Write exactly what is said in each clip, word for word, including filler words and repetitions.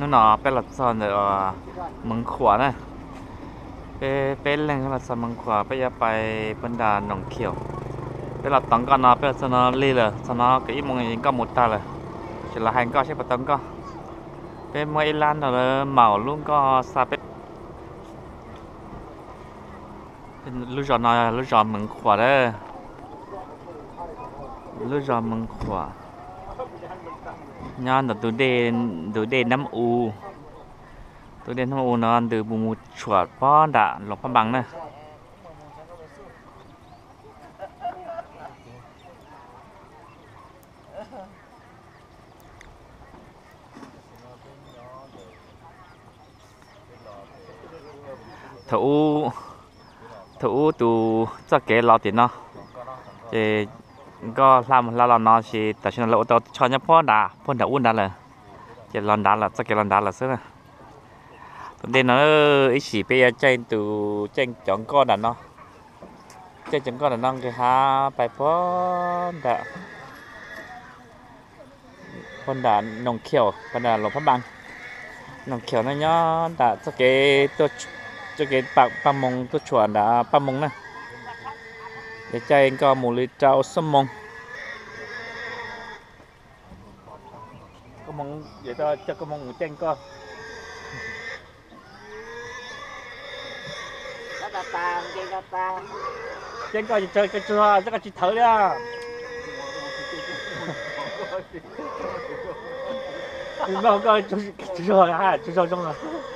ngon nọ bên là son rồi mừng khỏe này bên bên lên là son mừng khỏe bây giờไปบรรดาหนองเขียวbên là tống con nó bên là son nó li rồi son nó cái mong gì có một ta rồi chỉ là hành co sẽ phải tống co bên mấy lan rồi màu luôn có sa bên lúc giờ nó lúc giờ mừng khỏe đấy lúc giờ mừng khỏe nhon là tụi đen tụi đen nấm u tụi đen nấm u nó từ bùn một chuột bó đã lọc phá bằng này thủ thủ tụ cho cái lò tiền nó thìก็làm là làm nó chỉ tại sao là ô cho nhá phó đá phó đá uốn đá là chỉ lon đá là cho cái lon đá là xưa nên nó ý chỉ bây trên từ trên chọn con đàn nó trên chọn con đàn nó cái ha bài phó đá phó đá nòng khiêu phó đá lồng phát bằng nòng khiêu nó nhá đá cho cái tôi cho cái bạc băng mông tôi chuẩn đá băng mông này để cho anh có một lít trâu sâm mông có mông để cho cho có mông một chân con gata ta chân gata chân con chỉ chơi cái cho chắc là chỉ thở ra không coi chú chú rồi ha chú rồi trong rồi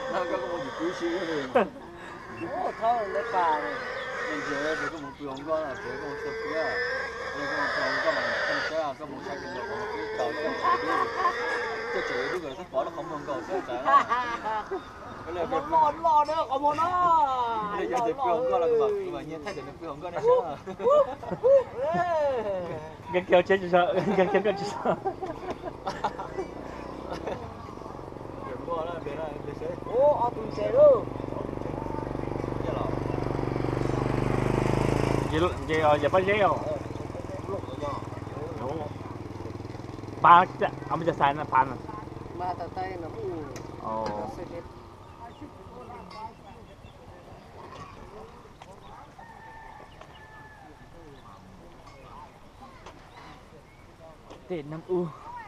thôi lấy bà bây giờ thì có một buồng con là chỉ có một số kia nhưng có một buồng con là không có có một sai kinh nghiệm một cái cầu cái cái chữ cái người sắp bỏ nó không mong cầu sẽ trả cái này một lò lò nữa có một nó bây giờ thì buồng con là cái vật mà nhiên thấy được buồng con này sao cái kêu chết sợ cái kêu chết sợ ô ở tụi xe luôn gì gì rồi giờ bắt dây không ba ông bây giờ xài nó pan mà tao tay nó ồ tiền năm u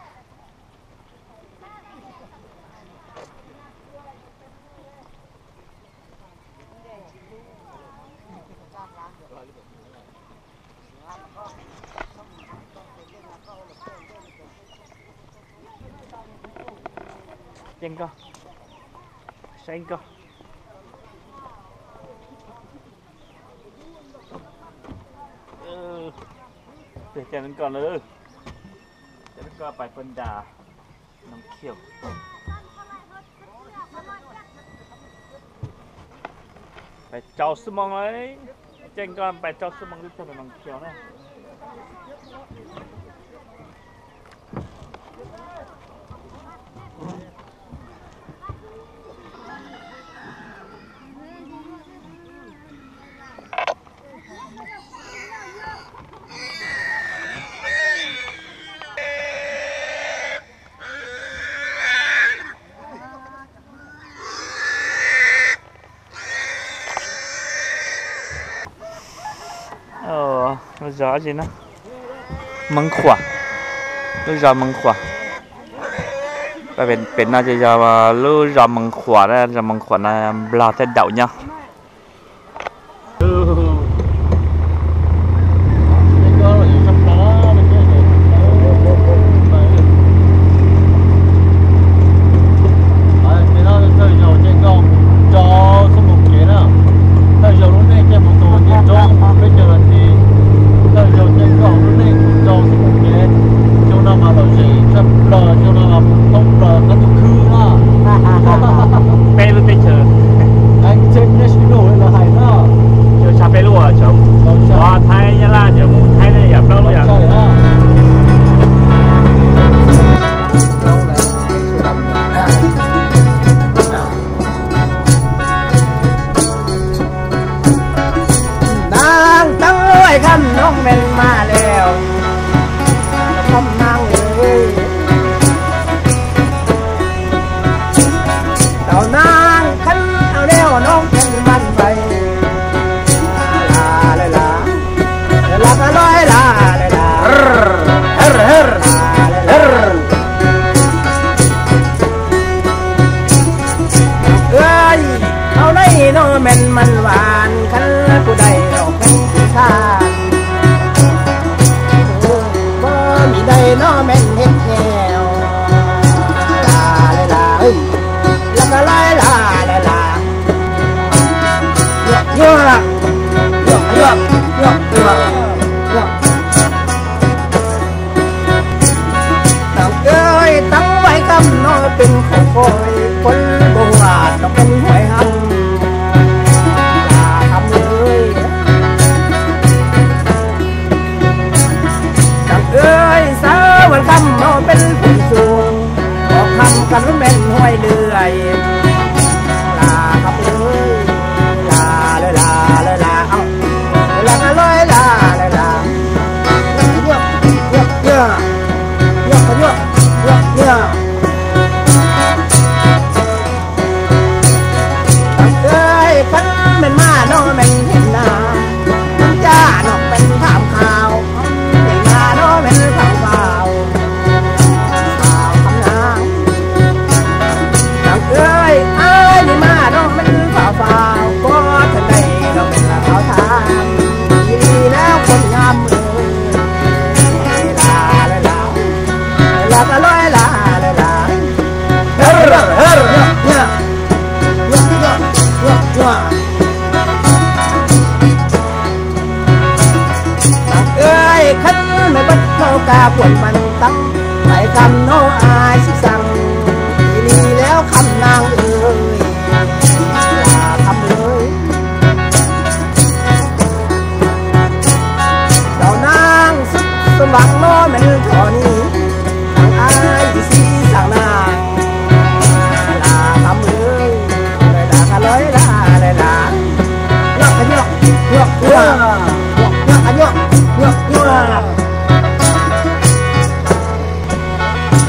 chân co xanh co ừ. để cho nó còn nữa cho nó co bài phân đà nóng khiêu phải trâu sư mong ấy chân con bài trâu sư mong đi cho nó nóng khiêu này ờ nó rõ gì nó măng khỏa nó rõ măng khỏa và bên bên này thì giờ lưu rõ măng khỏa ra rõ măng khỏa là là tên đậu nhau โอ้ยคนบ่หัวต้องเป็นหวยหันลาทำเลยจังเอ้ยสาววันคำเอาเป็นผู้สูงบอกคำกันว่าเป็นหวยเดือยลาทำเลยลาเลยลาเลยลาเอาลาเลยลาเลยลาเยอะเยอะเยอะเยอะเยอะเยอะเยอะคนเป็นมาโนเป็นเห็นหน้าจ้าโนเป็นถามข่าวเห็นหน้าโนเป็นถามข่าวข่าวคำนางจังเอ้ยเอ้ยนี่มาโนเป็นข่าวข่าวก็ทันใดโนเป็นข่าวทางดีแล้วคนงามมือลาลาลาลาก็ลอยลาลาลาเฮ้ยเฮ้ยเนี่ยว่าเอ้ยขันไม่บัดโนกาปวดมันตั้งไปคำโนอายสิสั่งทีนี้แล้วคำนางเอ้ยอย่าทำเลยเจ้านางสุดสมหวังโนแม่นทอนี้ทางอายสิสั่งนางลาทำเลยเลยลากันเลยลาเลยลาเยอะเยอะเยอะเยอะเยอะเยอะเยอะเยอะ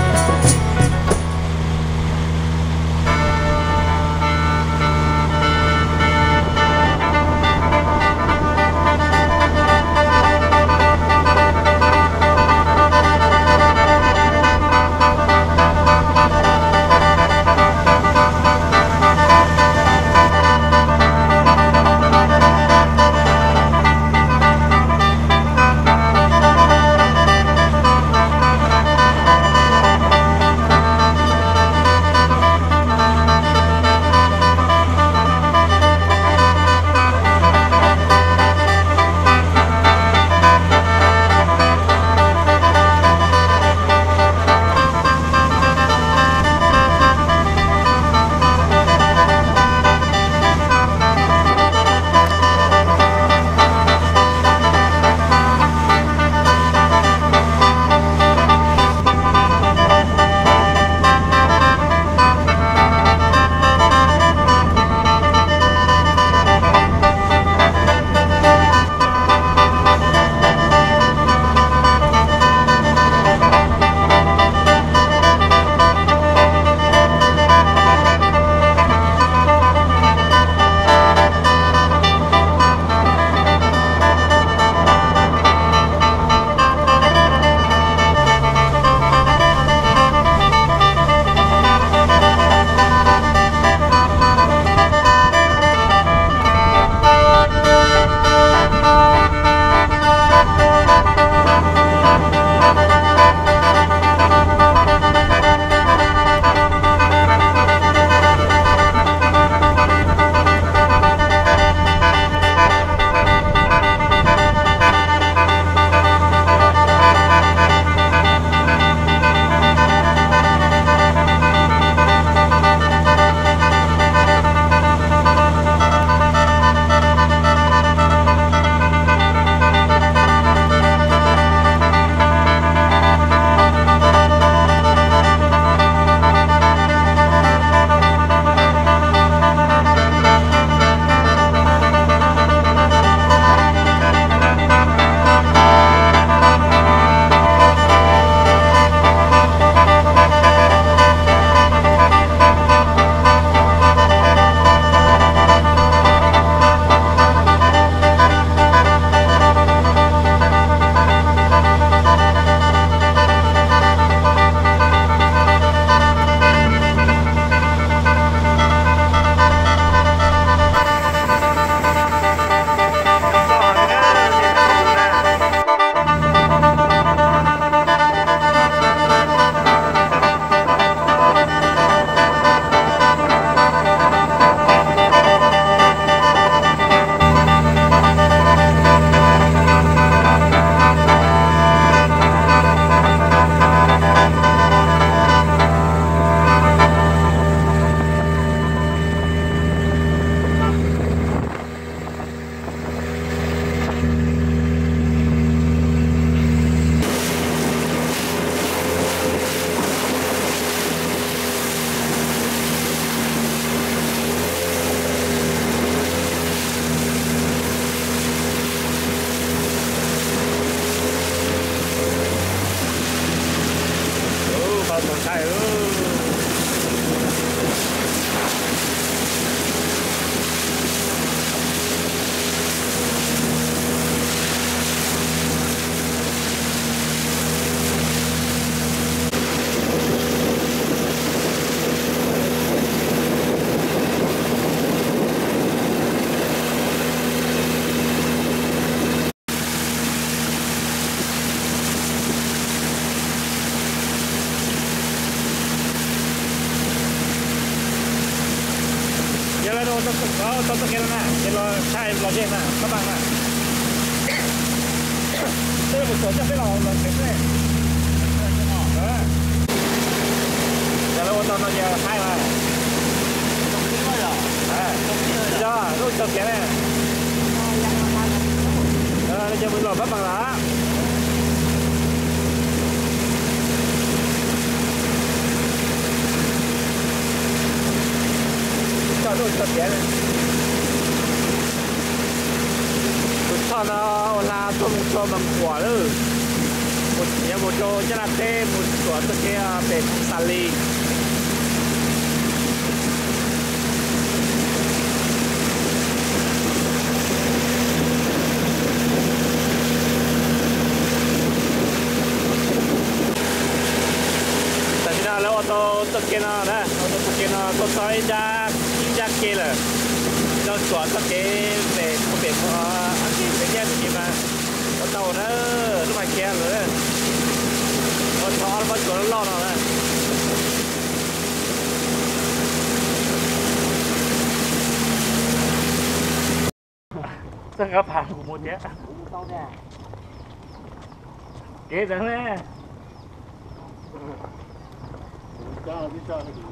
là đâu đó tôi tôi kia nè cái lo sai lo trên nè các bạn nè đây là một số trong cái lò là cái này đó giờ nó tôi nó giờ hai mà à giờ lúc tôi kia này đó nó giờ mình lò bắt bằng lá cho tôi tập tiền này, tôi cho nó là tôi muốn cho bằng quả nữa, một nhà một chỗ cho là thêm một chỗ tôi kia về sali, tại vì là ô tô tôi kia nó đấy, ô tô tôi kia nó tôi nói ra chắc kia là nó chọn các cái về có việc ăn gì cái gì gì mà có tàu nó nó phải kia rồi đấy con chó nó vẫn còn lo nào đấy sao các bạn của một nhé kế dẫn đấy cho đi cho cái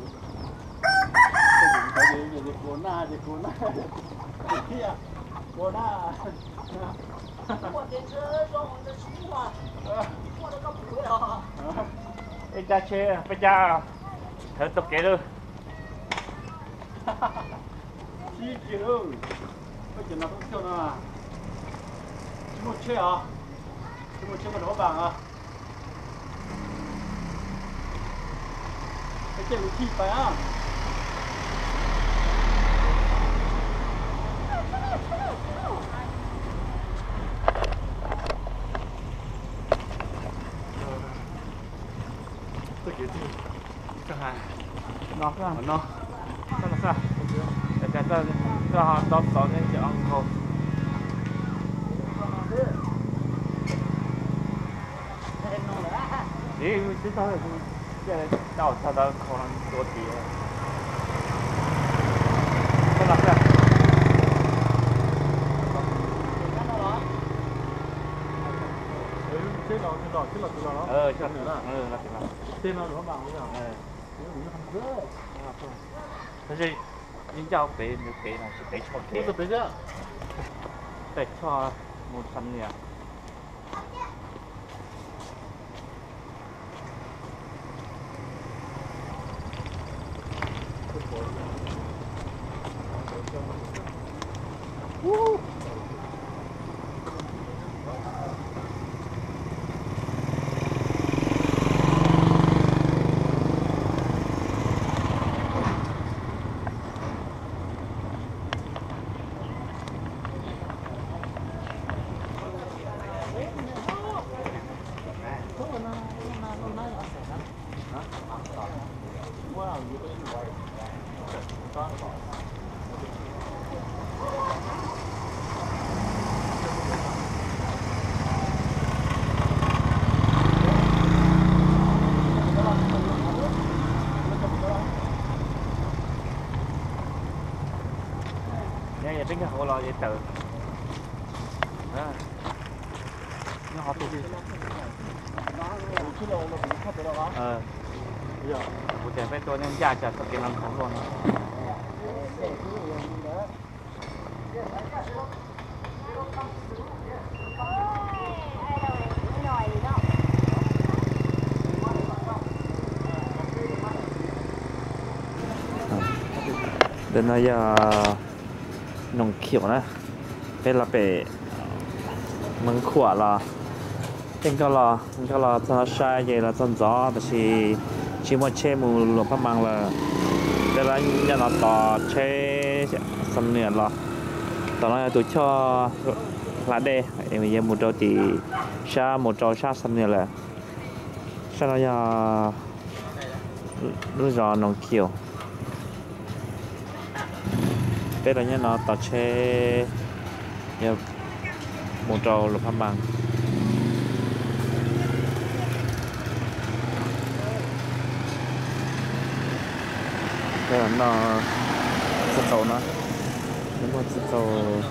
cái gì gì cô na gì cô na kia cô na 我这车装的舒服啊，我都搞不会啊。 bây giờ chơi bây giờ thử tập kế được chi kiểu bây giờ nó không cho nó à chúng một chơi à chúng một chơi một đấu bảng à cái chơi một chi phải à nó cái nó nó là sao để cho cho cho họ đón đón lên cho ông cô đi chứ sao là cái đầu sao đó không làm đồ gì nó là sao chơi nó chơi nó chơi nó chơi nó ờ chơi nữa ờ là thế nào chơi nó nó bằng thế nào 사실 인자 배 배나 배 쳐게 이거 배자 배쳐못 샀냐 nhà tính cái hồ lò vậy tự nó họ tụi ờ một trẻ phải tôi nên ra chả có cái làm không luôn đến bây giờ nồng kiểu nè đây là bể măng khỏa là tên cái là cái là cho sai vậy là chân gió thì chỉ chỉ một chế mù lục phát mang là đây là nhà nó tỏ chế sầm nửa là tỏ nó tụi cho lá đê em giờ một trâu thì sa một trâu sa sầm nửa là sau đó giờ lúc giờ nồng kiểu đây là nhà nó tỏ chế giờ một trâu lục phát mang đây là nó สโตเนาะนึกว่าสโต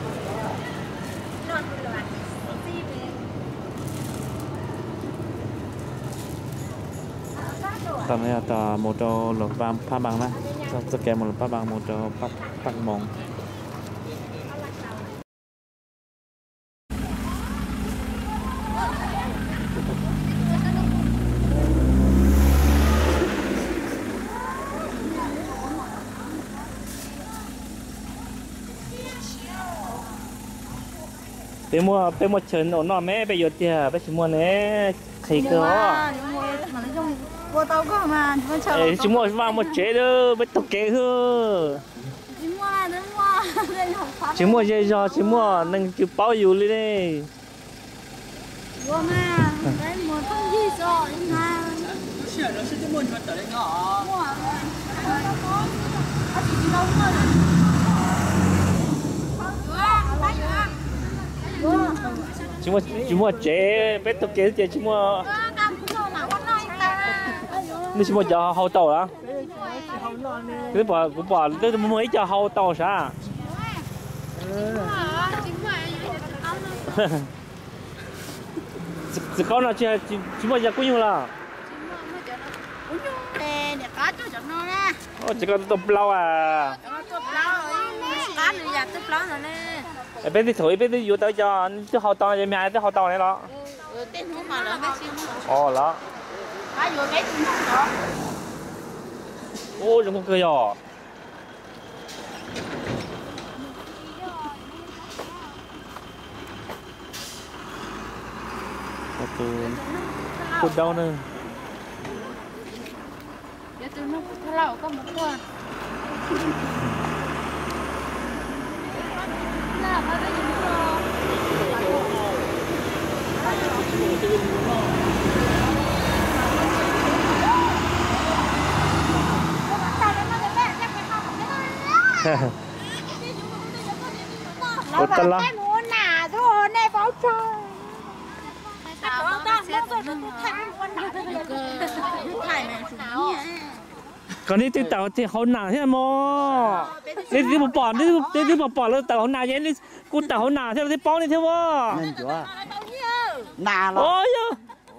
ตอนนี้ต่อโมโตหลบปามผ้าบางนะสแกนหมดผ้าบางโมโตปักปักมองไปมัวไปมัวเฉินโอนนอนแม่ไปหยุดเดียไปชิมัวเนี่ยใครก็เอ้ยชิมัวว่ามัวเจ๋อเด้อไปตกเกะเฮ้อชิมัวเจ๋อชิมัวนั่งจุดเป้าอยู่เลยเนี่ย我们来摩通一走，你看。 是啊，是这么你们等那个啊。 我，他自己老我的。 ชิมัวชิมัวเจ๋ไปตกเกะเจ๋ชิมัวนี่ชิมัวจะเฮาเต่าละนี่บอกกูบอกนี่มึงไม่จะเฮาเต่าซะ只搞那些只只么也够用了。 哎，你干就怎么呢？ 哦，这个都不老啊。 做不了，干你也做不了呢。 哎，别的头一边的有到家，你这好当也面子好当来了。 呃，电筒嘛，了没行。 哦了。 还有没电筒的？ 哦，人工哥哟。พูดเดาหนึ่งเดี๋ยวตัวนู้นถ้าเราก็มาตัวน่ามาได้ยินหรอเราแบบแค่หมูหนาโทษในเป้าใจ còn đi từ tàu thì hậu nào thế mà đi đi một bỏ đi đi đi một bỏ là tàu hậu nào vậy đi cô tàu hậu nào thế là đi bó đi theo vô nên chúa nà lo ôi nó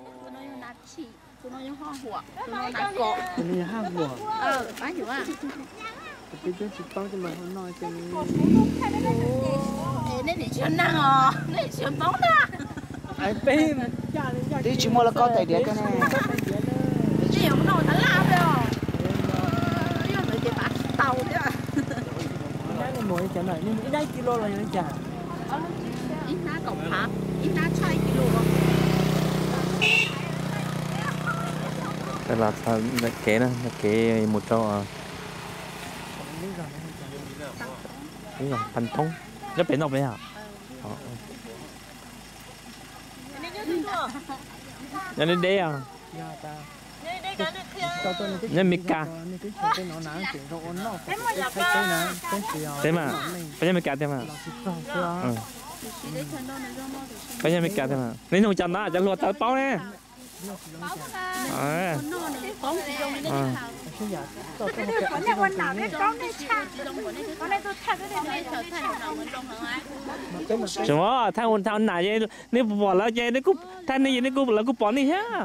như hang hùa ờ bán nhiều à bây giờ chỉ bao cho mà không nói cho nên để chân năng à nên chân bóng ta ai biết đi chỉ mua là có tài điện cái này chỉ có nồi đã làm rồi bây giờ phải bắt tàu chứ cái mỗi cái này nhưng ít kilo là như chả ít ná cọc hả ít ná chai kilo แต่ละทางเก๋นะเก๋หมดเจ้าอ่ะนี่อย่างพันทงจะเป็นออกไหมอ่ะยังได้เดียร์ยังมีกาเต็มอ่ะไปยังมีกาเต็มอ่ะไปยังมีกาเต็มอ่ะนี่หนูจันนะจะรวดตาเป้าเนี่ยอ่าอ่า什么？他问他哪些？你不bỏ了这，你กู他那你กูแล้วกูbỏนี่ฮะ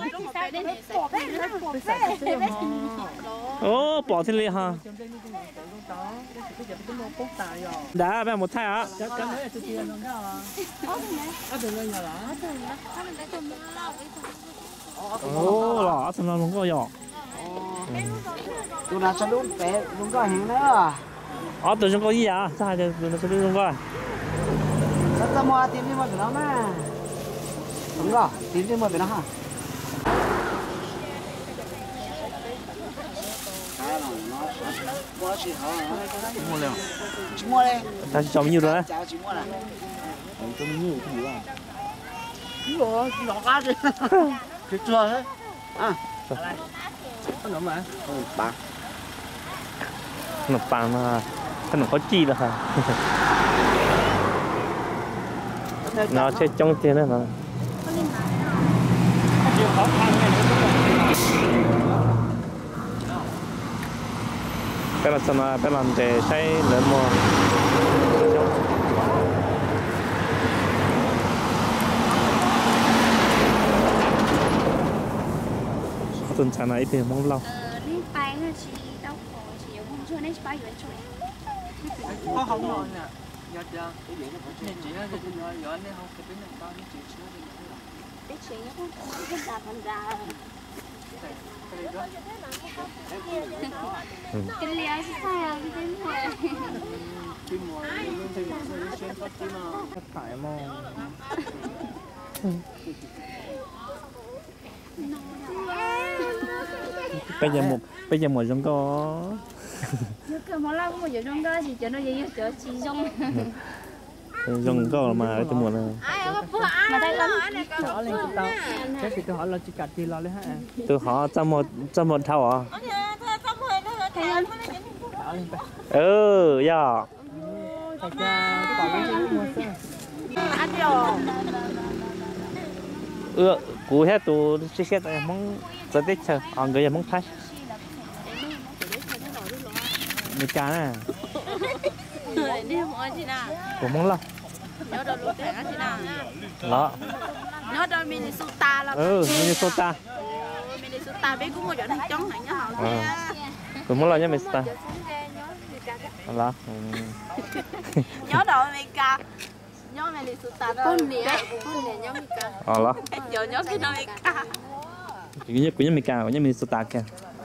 โอ้bỏที่เลยฮะđã bé một thay á ô lọ thằng nào cũng có giỏ tụi nào sẽ đúng bé đúng có hàng nữa ờ tụi chúng có gì à sao giờ tụi nó sẽ đúng coi sao tao mua tìm đi mua tụi nó mà đúng rồi tìm đi mua tụi nó hả mua liền chỉ mua đây ta chỉ cho bao nhiêu rồi chỉ mua này cho mình nhiều cái gì à rồi nó cá gì thịt chua đấy à có nữa mà ừ bà ขนมปังนะขนมข้าวจี่นะคะnó sẽ trong tiền đấy mà cái là xong là cái làm để xây lớn mua tuần sáng này thì mong lâu đi bay là chỉ đau khổ chỉ không cho nên bay về chỗ có không rồi nè giờ giờ nên chỉ là giờ giờ nên không cái bên này tao nên chỉ chỉ cái chuyện nó không rất là phần ra cái lia sai à cái tên này cái mùa nên thì nó sẽ phát triển mà phải mà bây giờ một bây giờ một giống có cái món lao một giờ trong đó thì cho nó dễ dàng chỉ trong giống có mà cái một này mà đây lắm hỏi lên chúng tao chắc thì tôi hỏi là chỉ cắt gì lo lấy hả tôi họ cho một cho một thao à ừ dạ thật ra còn cái gì mua sao ăn rồi ừ cú hết tôi sẽ xét em mong giờ tết chờ còn người mong thay người cá nè đi mua gì nào cũng mong lo nhớ đồ lúa tiền gì nào đó nhớ đồ Minnesota là ừ Minnesota Minnesota biết cũng mua chỗ này trống này nhớ họ cũng mong lo nhá Minnesota đó nhớ đồ America nhớ Minnesota đó con nè con nè nhớ America ờ đó giờ nhớ cái America cái nhất của nhá America của nhá Minnesota kìa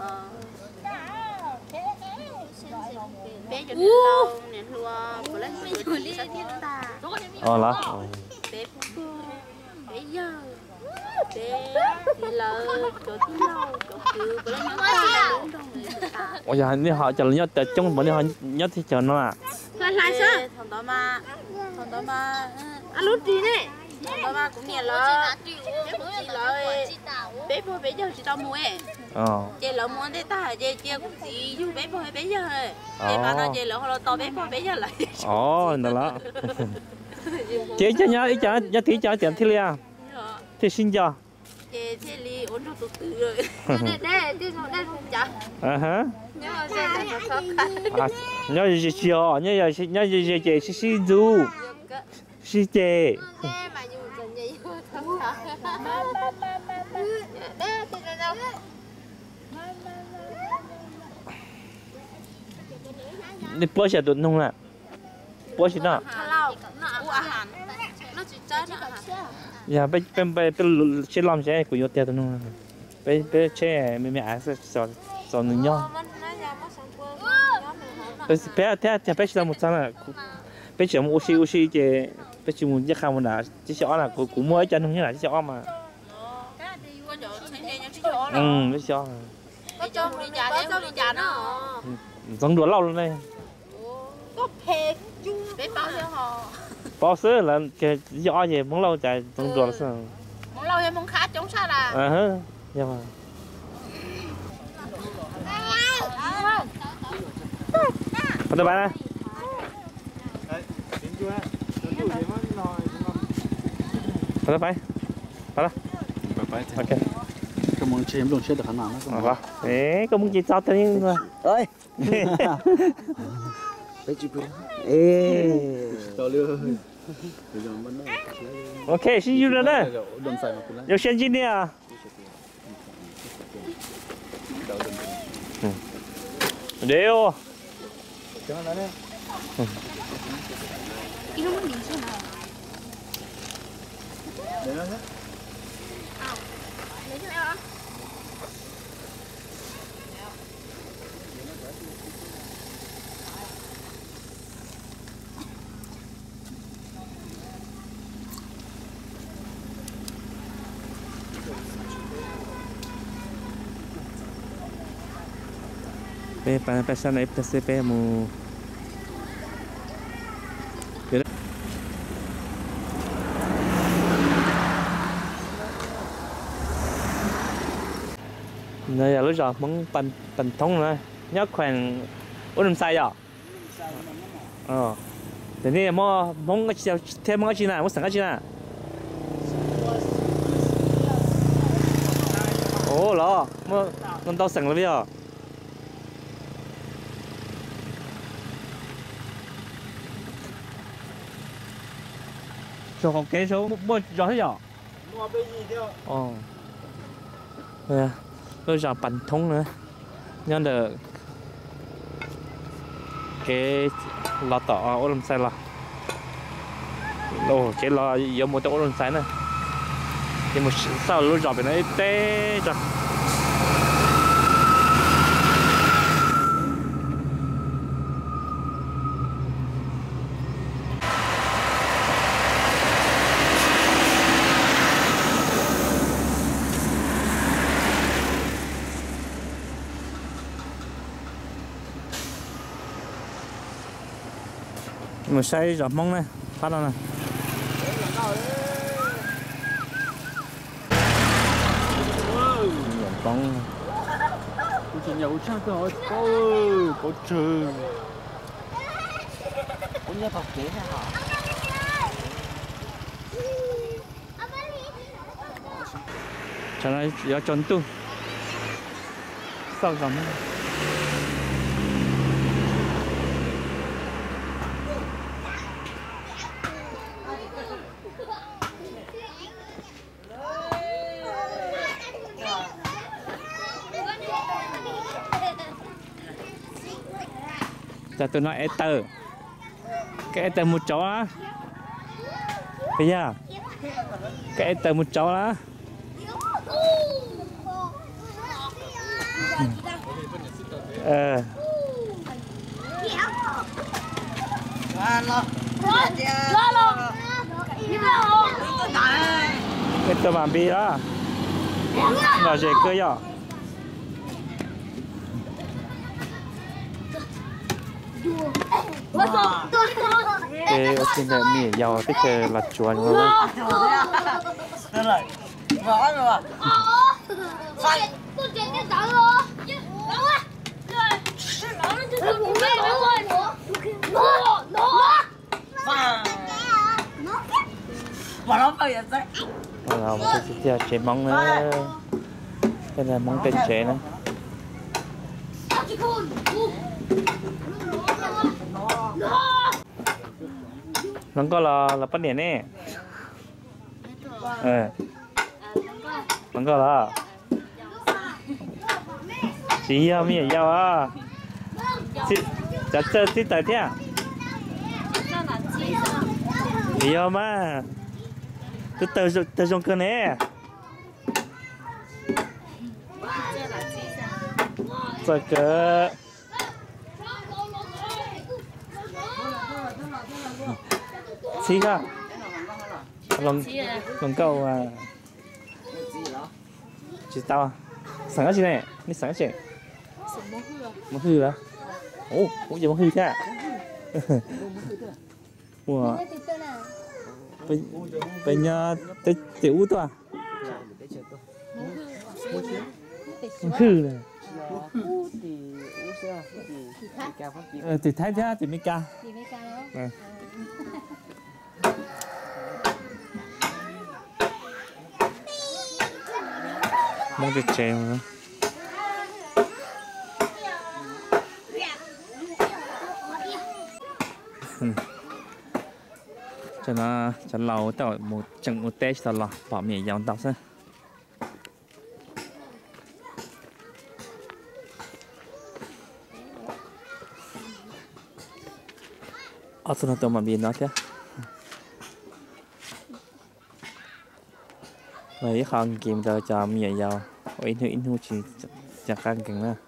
bé cho nên lâu nè thua có lấy người đi sao thiết ta ờ đó bé bé giờ bé thì lờ chỗ thứ lâu chỗ cứ có lấy nhớ ta đúng không ôi giờนี่họ chờ nhớ chờ trong bọn họ nhớ thì chờ nó à lại lại sao thằng đó mà thằng đó mà ăn lút gì nè thằng đó mà cũng nhẹ lờ bé cũng chỉ lờ bé bố bé giờ chỉ tao mua ấy ờ chị lỡ muốn thế ta chị chị cũng chỉ dù bé bố bé giờ chị mà nó chị lỡ họ to bé bố bé giờ lại ồ đó đó chị cho nhớ ý cho nhớ tí cho tiền thì lia thì xin cho chị thế li ổn được từ rồi đây đây đây đây không chả à hả nhớ sẽ là khó khăn nhớ gì chiều nhớ gì nhớ gì chị chị xin du xin chị mà dù dần gì thật đây thì là đâu đi bữa giờ tụi nông à bữa gì đó lâu nó ăn hàng nó chỉ chơi nó ăn dạ bây bây bây bây chơi làm chơi của youtube tụi nông bây bây chơi mấy mấy ai sẽ sò sò nương nhau bây bây thế thế bây giờ một tháng là bây giờ một xí một xí chơi bây giờ một chiếc khăn một đã chiếc xó là của của mua cho nông như là chiếc xó mà ừ chiếc xó có cho đi trà đấy không đi trà nó giống đùa lâu luôn đây có phê chú bé bao nhiêu họ bao sữa là cái gió gì muốn lâu chạy giống đùa là sao muốn lâu hay muốn khá chống sao là à hả dạ mà có được bạn có được phải phải đó ok cái món chém luôn chết được khả năng đó vâng đấy có muốn gì sao thế nhưng ơi bé chị cười ê cho luôn bây giờ mình ok see you later đồn xài mà cũng 有现金的啊对哦 cho nó đấy 이거 뭐 괜찮아 để nó nhé pe para pasar na F T P mo này là lúc giờ muốn bận bận thông rồi nhớ khoảng bốn năm sai rồi ờ thế này mà muốn cái chiều thêm cái gì nào muốnสั่งcái gì nào ồ lo mà con taoสั่งแล้วbây giờ cho con kế số mua gió thế nhở mua cái gì theo ồ nè tôi giờ bắn thông nữa nhân được cái lò tỏ ô làm sai là đồ cái lò giống một chỗ ô làm sai này nhưng mà sao lúc giờ phải nói tê cho một say giọt mông này phát ra này giọt bóng 我今年我唱歌好高好正我要跑别下哈 cho nó gió trốn tu sao cầm giờ tôi nói Ether cái Ether một chó á bây giờ cái Ether một chó á ờ Ether làm gì đó là gì cơ vậy cái trên này mì dầu cái cái là chuột đúng không? Được rồi, ngõ rồi. Phải. Tôi chết cái đó rồi. Đúng á. Rồi. Nó nó chưa được cái đó rồi. Nó nó. Phải. Mà nó phải vậy đấy. Rồi một cái chia chế móng nữa. Cái này móng tên chế nữa. Nó có là là bắt điện nè. Ờ. Nó có là. Chị à mi giao à. Chị chặt chơi tí tới thế à? Chị à mà. Cứ tới tới trong cơ nè. Giờ cơ. Chị à? Lòng lòng câu à? Chị tao à? Sáng cái gì này? Đi sáng cái gì? Món hư à? Ồ, cũng gì món hư thế à? Ủa? Bên bên nhà tới tiểu út à? Món hư này. Ờ, thì thái thế thì mới ca. Thì mới ca đó. Mong được chèo nữa. Cho nó cho lâu tao một chừng một tết sau là bỏ mì dòng tao xem. Ở chỗ nào tao mà bị nó thế? Rồi không kìm tao cho mì dầu, ít nữa ít nữa chỉ chặt căng cứng nữa.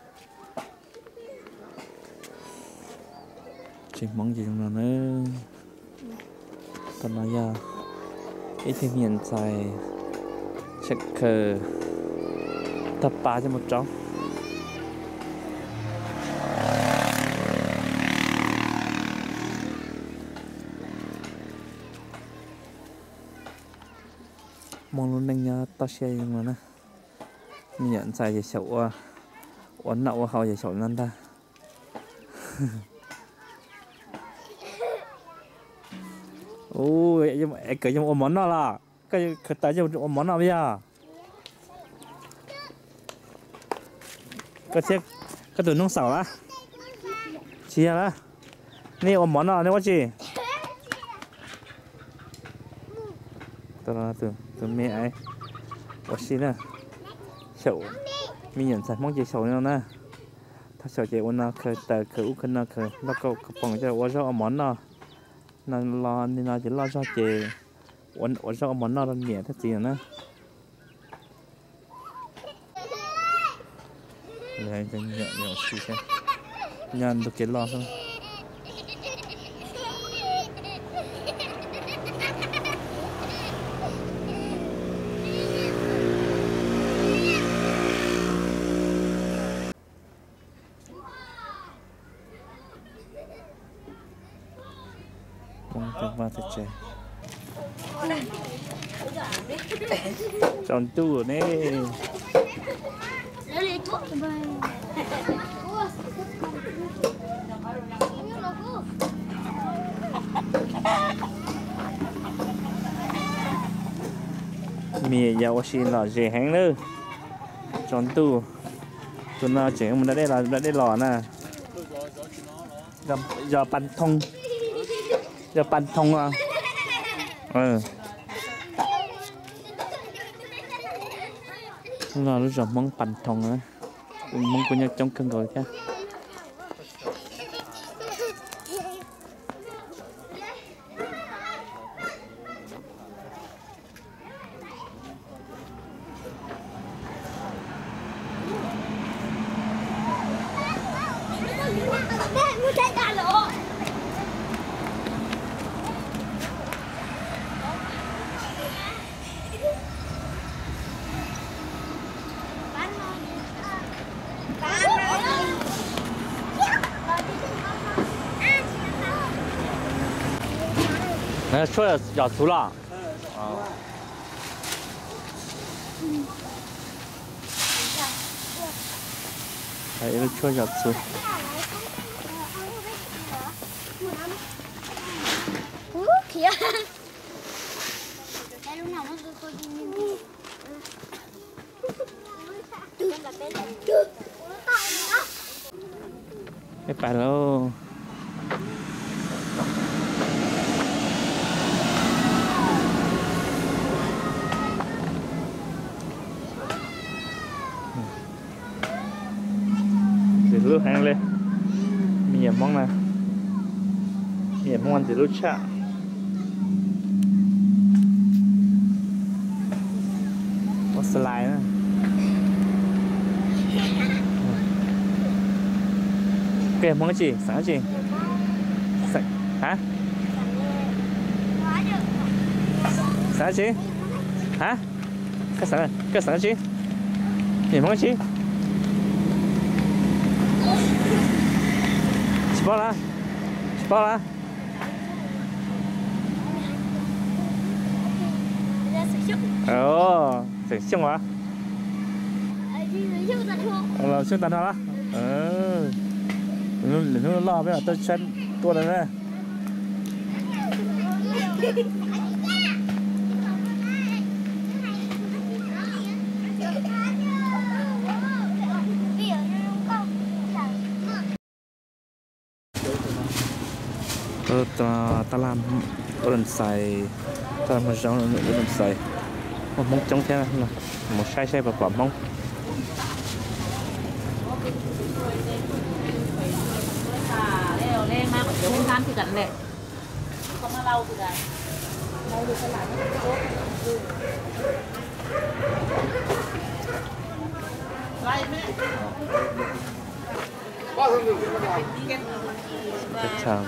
Chỉ mong gì trong đó nữa. Tao nói giờ ít thêm hiện tại check cờ tập ba cho một cháu. Mong luôn đang nhớ tao xe nhưng mà nè mình nhận xài về sậu à uốn nậu hầu về sậu ngăn ta ôi nhưng mà cái trong ôm món nào là cái cái tay trong ôm món nào bây giờ cái chiếc cái tụi nông sầu á chia á nè ôm món nào nè quá chị ตัวเราตัวตัวเมียไอ้ว่าสินะเฉามีอย่างใส่มองเจเฉาเนี่ยนะถ้าเฉาเจวันน่ะเคยแต่เคยอุ้ขึ้นน่ะเคยแล้วก็กระป๋องจะว่าจะเอาหมอนน่ะนั่นรอนี่น่าจะรอจะเจวันวันจะเอาหมอนน่ะมันเมียถ้าจริงนะเลยจะเหยาะเหยาะสิใช่งานตัวเกล้อซะจังหวะเจ๊จอนตู้นี่มียาวชินหล่อเจ๋งเลยจอนตู้ตัวน่าเจ๋งมันได้หล่อได้หล่อนะจะจะปั่นทงจะปั่นทงอ่ะเออเรารู้จักมองปั่นทงนะมองกูอยากจ้องขึ้นก่อนแค่那说了要出了，啊。还有说要出。 哦，天！哎，路上我是说你你。 ไม่ไปแล้วเดี๋ยวรู้แห้งเลยมีอย่างมองนะมีอย่างมองมันจะรู้ชาว่าสไลด์นะcái món gì sáng gì sáng hả sáng gì hả cái sáng cái sáng gì gì món gì bao la bao la ồ sử dụng hả là sử dụng hả ờ nó nó lo bây giờ tôi chân tua này nè tôi ta ta làm ở lần xài ta làm một giống ở lần xài một mông trống thế này một sai sai và quả mông lên mang ở bên tham thì gần lệ không có lâu thì gần lâu thì cái lại nó tốt lại mẹ chắc chắn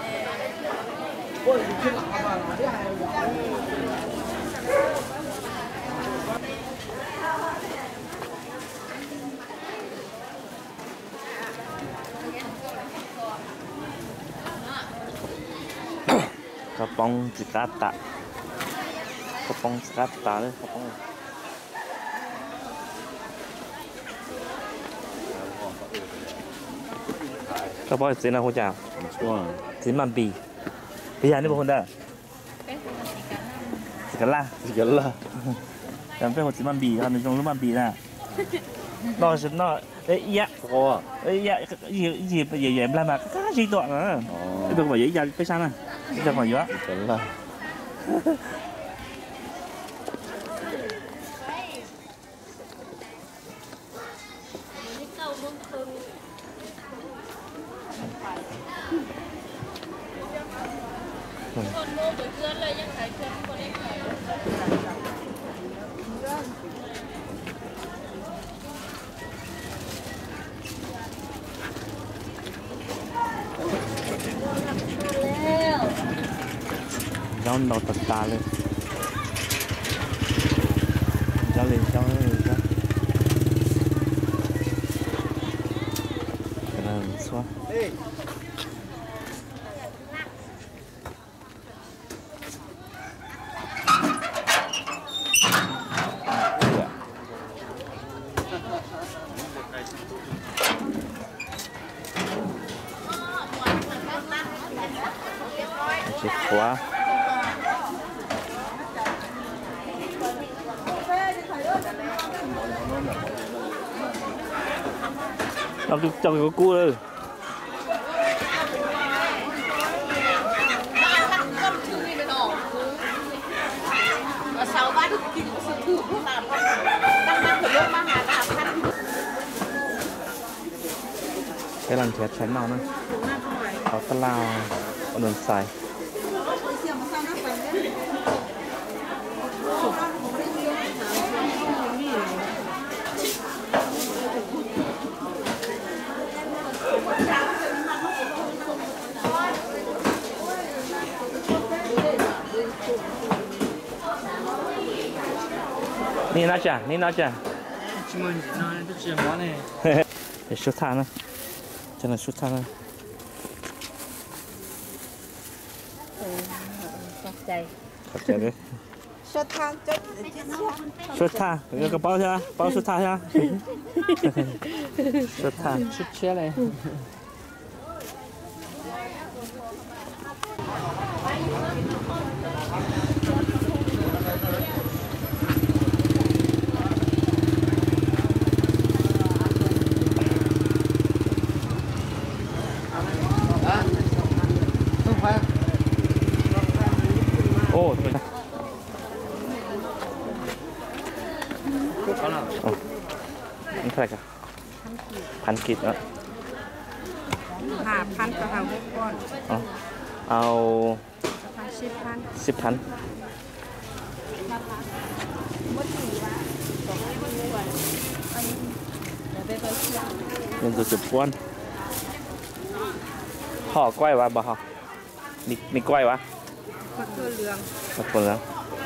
กระป๋องจิตาตะกระป๋องสกัดตาเลยกระป๋องกระป๋องสีน่าหัวจ่าสีมันปีปีอันนี้เป็นคนเด้อสีกันล่ะสีกันล่ะแต่เป็นคนสีมันปีครับในตรงรูปมันปีน่ะนอกจากนอกเอ้ยยะโอ้เอ้ยยะยียีไปใหญ่ๆมาก็สีตัวนะไอ้ตัวใหญ่ใหญ่ไปซ้ำน่ะจะcòn gì á? Chuẩn là. คนโง่เหมือนเพื่อนเลยยังขายเพื่อนคนเล็กขายย้อนเราตัดตาเลยย้อนเลยย้อนเลยย้อนกำลังสวยเช็ดขวาเราจะจับกับกูเลยcái lần chét chén nào nữa có tao lao có đường xài你拿去，你拿去。 什么？那都吃嘛呢？ để xuất than nữa, cho nên xuất than nữa. Khóc chạy. Khóc chạy đấy. Xuất than chết Xuất than, cái bao chưa? Bao xuất than chưa? Xuất than. Xuất xe này. Ồ, thôi. Ồ, anh phải cả.พันกิจnữa. ห้าพันก็เอาหกก้อน Ờ,เอาสิบพันสิบพันเงินสุดๆป้วนห่อกล้อยวะบ่ห่อมีมีกล้อยวะมะเขือเหลืองมาคนแล้ว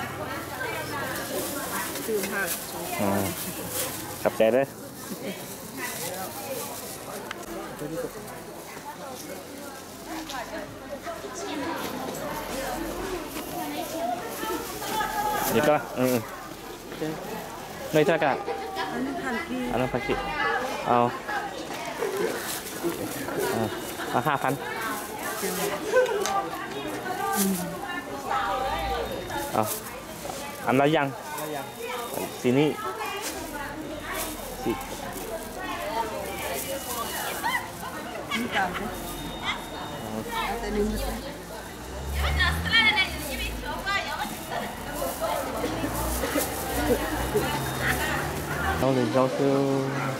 ซื้อมาอ่าขับใจเด้อนี่ก็อืมไม่ใช่กะอันนี้พันกีอันนั้นพันกิเอาเอาห้าพันเอาอันละยังสีนี้สีนี่ตามเลยแต่นี่มัน rau thì rau siêu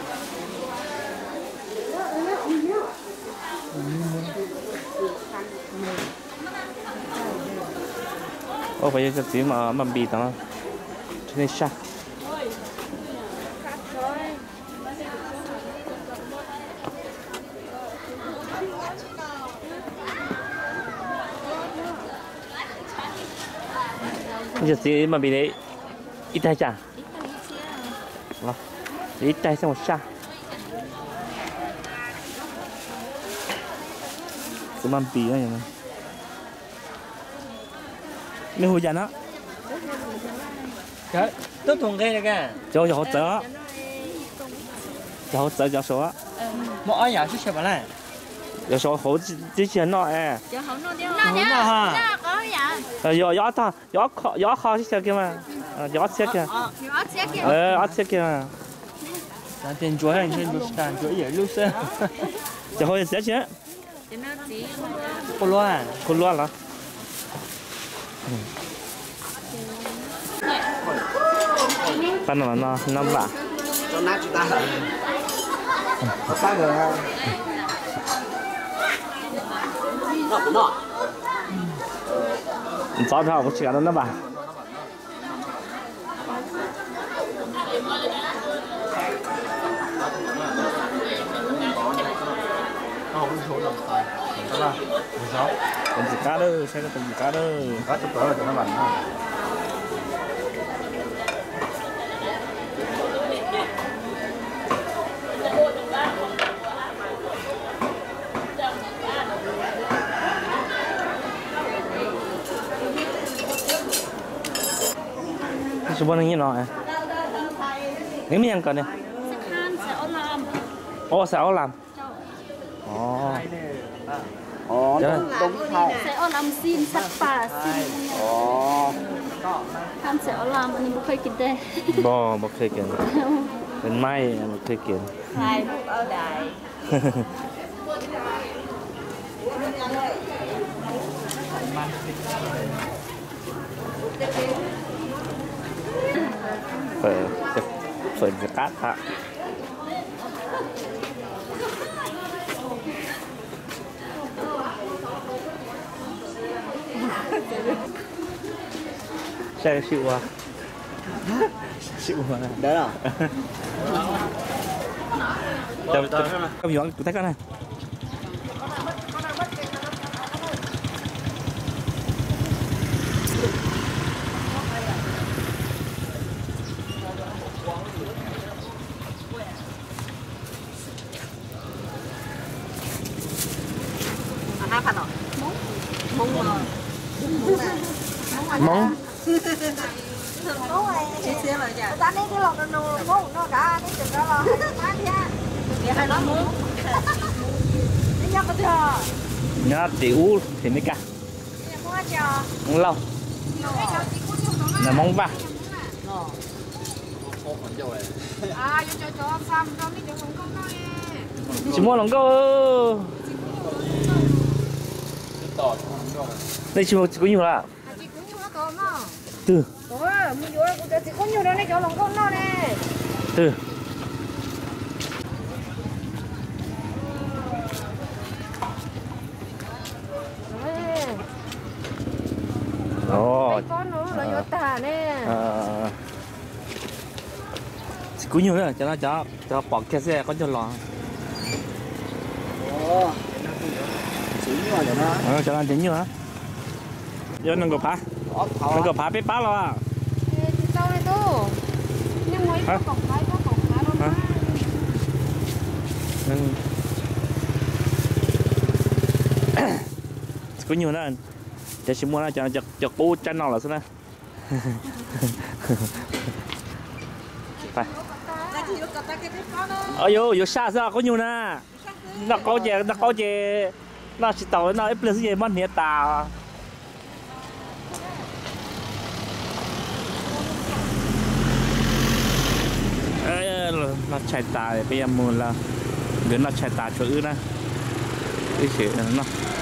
ô phải cho tí mà mà bị đó cho nên sao giờ tí mà bị đấy ít tay chả đó ít tay xong một sao cứ mang bì đó nhỉ mấy hồi dần á Cái tốt thùng cây này kìa. cho cho hỗ trợ cho hỗ trợ cho số á Mọi ai nhà sẽ làm này. cho số hỗ之前那哎 Giờ không nói đeo. Không nào ha. Nó có vậy. 有有他有靠有靠是这个嘛？呃，有这个， Nó sẽ kêu. 呃，这个嘛， Là tiền chúa hay tiền chúa tàn chúa ỉa lưu sơ. 就好这些， Thì nó chỉ Cô loa. 混乱了。搬到那那吧， cho nát chúng ta ba người ha nọ của nọ gió thảo có chuyện đó nó bà không có số làm sai các bạn mười sáu còn gì cá đâu xe có còn gì cá đâu cá chục cỡ là cho nó bẩn ha số bao nhiêu nó những miếng còn này ô sao làm ô Ồ, đúng, đúng thay. sẽ ở làm xin sắt bà xin Ồ, han sẽ ở làm anh khôngเคยกินទេ bò bòเคยกินเป็นไม้บอเคยกิน hai phút ở đài phở phở cái cát ạ xe chịu à chịu à đấy à? Chào chào các bạn tụi cái này hai phần rồi mông mông móng chị xíu rồi chả ta đi cái lồng nó mông nó cả đi chừng đó là hai đi ha đi hai nó mông đi nhau cái chưa nhá tiểu thì mới cả mua cho móng lâu là móng va à cho cho cho xăm cho đi cho không có nói chỉ mua lòng câu đây chỉ chỉ có nhiều là chị cũng nhiều nó còn nó từ ủa mua vô cũng chỉ có nhiều đó này cho lòng con nó nè từ ồ con nó là vô tà nè à chỉ có nhiều nữa cho nó cho cho bỏ cái xe có cho lò Ồ, chỉ nhiều rồi nó. ờ cho nó chính nhiều hả do nó có phá Ồ, nó khó. có phá bếp phá lo à tao này tu nhưng mấy có cọc cái có cọc cái đâu mà nên có nhiều nữa cho xin mua nó cho cho cho cô chân nào là sao nè phải ôi yo yo xa xa có nhiều nè nó có gì nó có gì nó chỉ tàu nó ít lên gì mất nhiệt tàu nó chạy tà bây giờ muốn là gần nó chạy tà chỗ ư nè cái chuyện nó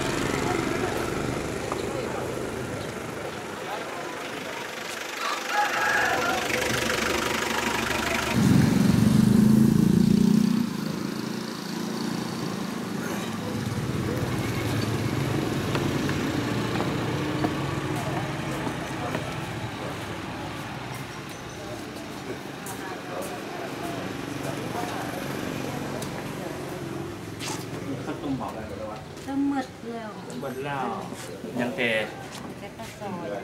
nó mượt lèo หมดแล้วยังเตะ cái cá sỏi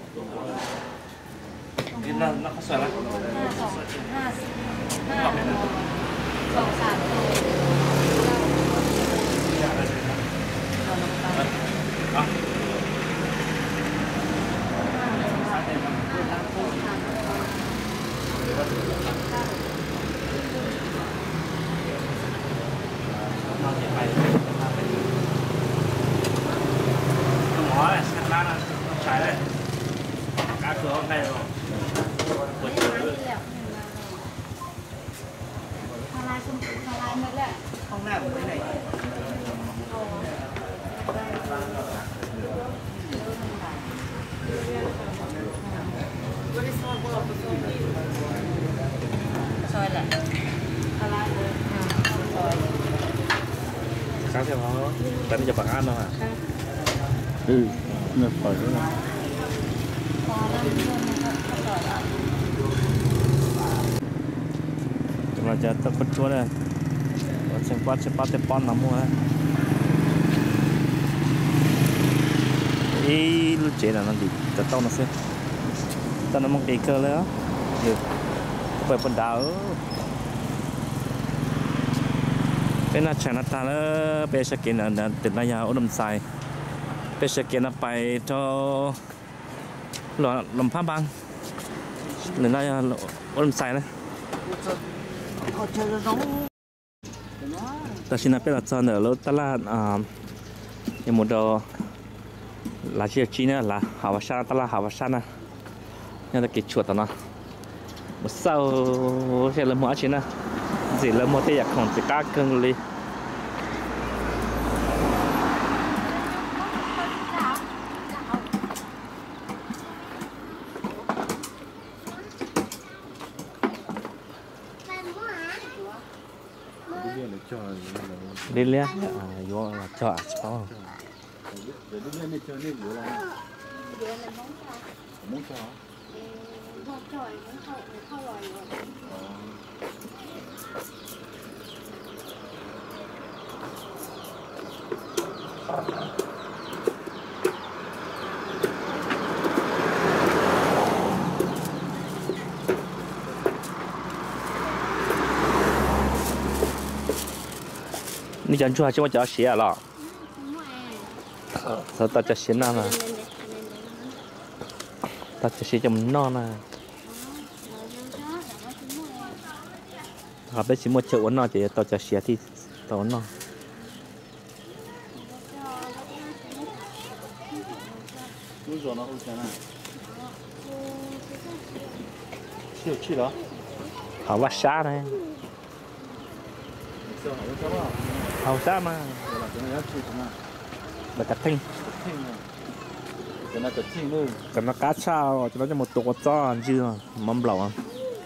กินแล้วแล้วเขาสวยแล้วห้าสองห้าห้าสองสามโลอ่ะ หมอเลยชั้นล่างใช้เลยกาตัวใครหรอปวดหัวเลยทลายชมพูทลายหมดแล้วห้องน้ำไม่ไหน sỏi lại Cá theo nó đánh cho bạn ăn đâu à? ừ nó phải rồi chúng taจะต้องช่วยเลยว่าเชิงปัดเชิงปัดเต็มปอนน้ำมัวอีลูกเจน่ะนั่นดิจะต้องนะสิตอนนั้นมันเด็กเกินเลยอ่ะเดี๋ยวเปิดบนดาวเป็นอาชญาตาแล้วเป็นสกินอันนั้นติดนายาอุดมไซเป็นสกินไปจอหล่อลำผ้าบางหรือนายาอุดมไซนะแต่ชินาเป็นอาจารย์เนอะแล้วตลาดอ่าอย่างหมดเราลาเชียจีเนี่ยละหาวาชาตลาดหาวาชานะเนี่ยตะกี้ชวดต่อเนาะหมดเศร้าเสียละหมดชิ้นนะสิละหมดที่อยากของสิก้าเกินเลยđi lên à vô là chợ sao để đi lên đi chơi đi vừa là muốn cho 你讲出来就我叫写了，sao ta cho xí nào nè, ta cho xí cho mình non nè, họ bé xí mua chợ uốn non thì tao cho xí thì tao non, siêu chi đó, họ bắt xa này. Hào sa mà, là cá thinh, cái này cá thinh luôn, cái nó cá sao, cho nó cho một tổ to chưa, mắm lẩu à.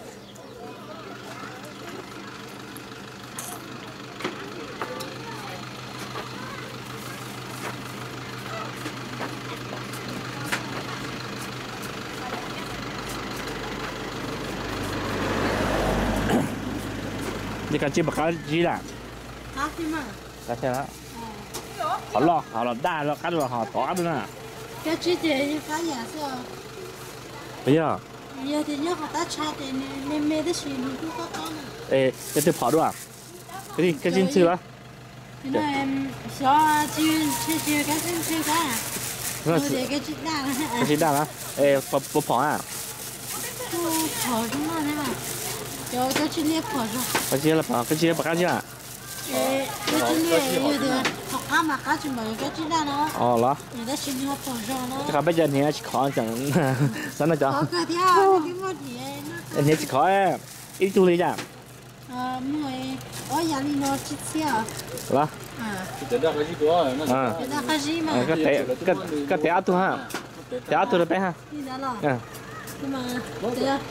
Đi cá chi bạc cá chi là Hả phim à? cá chi đó họ lo họ lo đa lo cá lo họ tỏ luôn à Cái chi thì cá nhà sao? bây giờ Giờ thì nhớ họ ta cha thì nên mê cái gì mình cũng có con này. ê cái từ phở đúng à cái gì cái gì chưa đó Thế nên em xóa chưa chưa chưa cái gì chưa cả à? Nó Rồi để cái chi đa này. cái gì đó hả ê phở phở phở à Phở chúng nó thế mà. Cho cái chi liệt phở rồi. cái gì là phở cái gì là bạc cá chi à Cái chi liệt như thế học cá mà cá chỉ mới cái chi đa nó. ờ đó Người ta xin họ phở rồi nó. cái bây giờ thì chỉ khó chẳng sao nó cho Có cái theo cái món gì nó. anh chỉ khó ít tu lý chẳng Ờ người ở nhà đi nó chít xíu. đó À. cái đó cái gì đó, à Người ta cái gì mà. cái té cái cái té tu ha té tu được bé ha Đi ra rồi. à Nhưng mà thế à?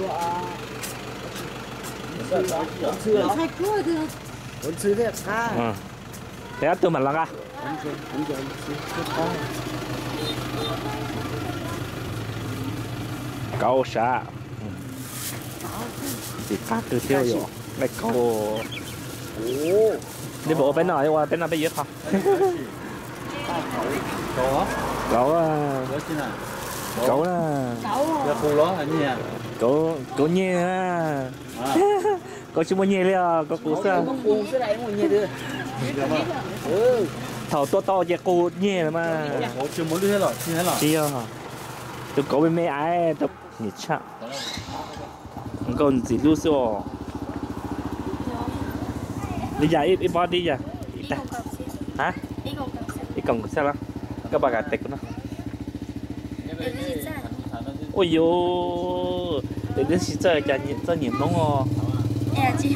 xưa Phải cua được. bốn xưa thế cá ừ té tu mình là ca bốn xưa bốn xưa xưa cá câu sa thì cá từ tiêu rồi lại câu đi bộ bên nào qua bên nào bây giờ không có cậu à có chi nào cậu à Cậu là khu đó là gì à cậu cậu nhẹ à cậu chưa muốn nhẹ liền cậu cú sao u cái này muốn nhẹ được ừ thầu to to vậy cậu nhẹ mà có chưa muốn đi hết rồi chưa hết rồi chưa tụi cậu bên mấy ai tụi nhị chắc còn gì lưu số bây giờ ít ít bao đi giờ hả ít còn sao đó các bà gà tịch của nó ôi yo để đến xí chơi cho nhìn cho nhìn nóng ngò à chị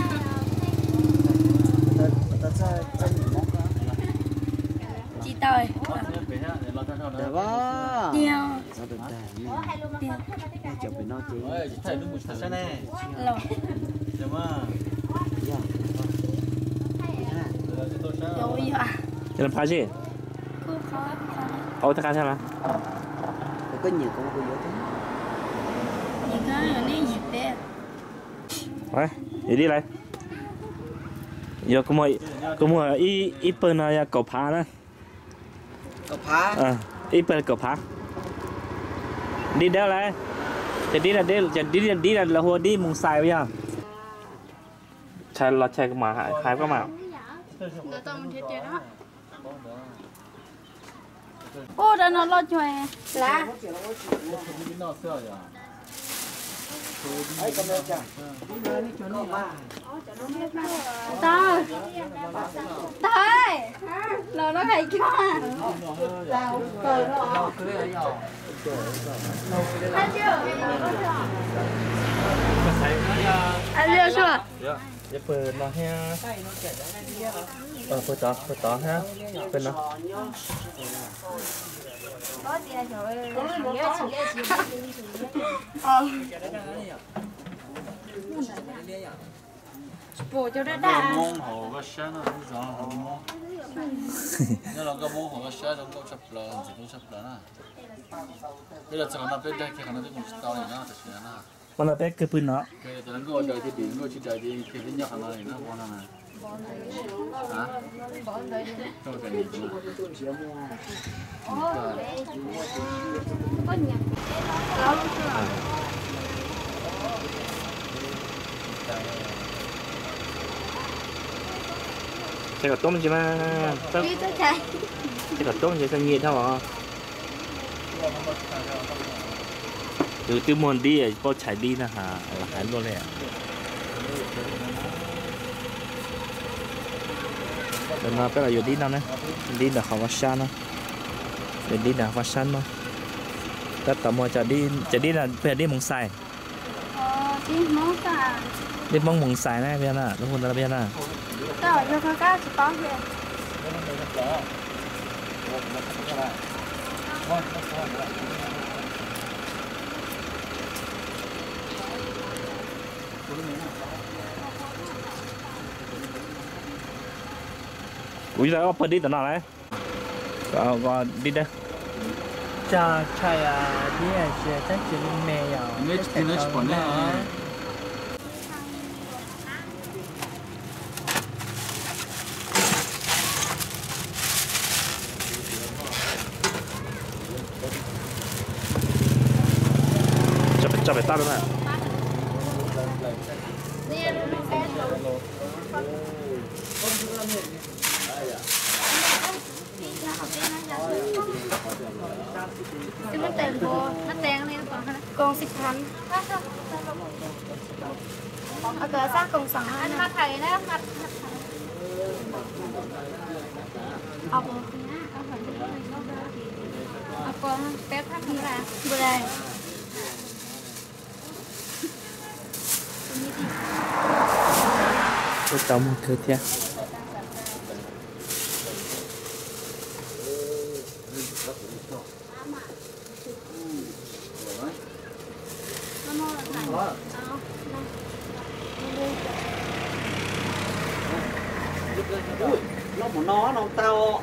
ta chơi chơi món chị tôi được quá nhiều sao được đây chụp với nó chứ ơi chị thấy đúng một thật này lâu đúng không rồi à cho nó phá gì cô khó ô tất cả thế là có nhiều con cô vô thế những cái ở đây dịp bé đấy đi đi lại giờ có mọi có mọi ít ít bên là cầu phá đó cậu phá à ít bên cầu phá đi đâu lạiจะđi là điจะđi là đi là là hoa đi mùng sai bây giờ chạy là chạy cái mà hại hại cái mà nó tông chết chết đó ô đã nó lo chòe lá ấy con đây chả đi nơi đi chỗ nào mà tao tao nó nó hay cho tao cờ nó anh chưa anh chưa chưa จะเปิดมาให้เออเปิดต่อเปิดต่อฮะเป็นเนาะ bộ cho nó đã mông hồ cái xe nó cũng rõ hồ mông nhưng là cái mông hồ cái xe nó cũng chập lờ chỉ cũng chập lờ na bây giờ chẳng hạn bên đây cái khả năng cũng tao này na thật sự na มันเป็นคือปืนเนาะ cái tao nó gọi thì điện gọi chỉ chạy đi cái cái nhắc khả năng này na quan nào này hả cho cái gì chứ cái cả tôm chứ mà đi tới chạy cái cả tôm chứ sao nhiệt thôi à từ từ muốn đi à bao chạy đi nè hả là hẳn luôn này rồi nó cái là giờ đi đâu nè đi là không có san nữa để đi là phát san mà tất cả mọi chạy đi chạy đi là phải đi mông xài ờ đi món cả đi mông mông xài này bây giờ nè đúng không là bây giờ nè tao ở cho cá chỉ có vậy ui giời ơi đi tận nào đấy có có đi đây cha chạy à đi à chạy chắc chỉ mẹ à nghe thì nó chỉ còn này cho cho phải tao luôn nè cái nó tiền cô nó tiền này nó còn còn xịt hành ở cờ sát cùng sẵn anh mặt thầy đó mặt học học còn bé thắt như là vừa đây tôi tao một thứ thiệt nó một nó nó tao